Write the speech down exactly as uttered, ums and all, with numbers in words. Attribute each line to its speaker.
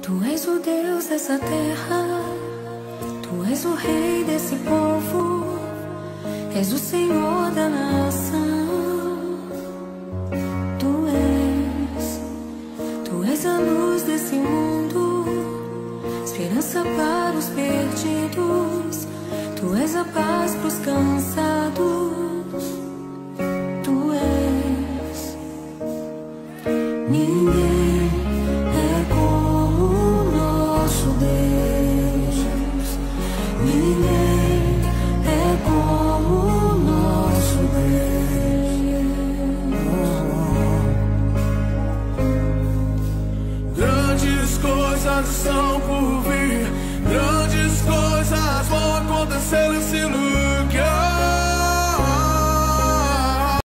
Speaker 1: Tu és o Deus dessa terra, Tu és o Rei desse povo, és o Senhor da nação. Tu és, Tu és a luz desse mundo, esperança para os perdidos. Tu és a paz pros cansados. Tu és ninguém.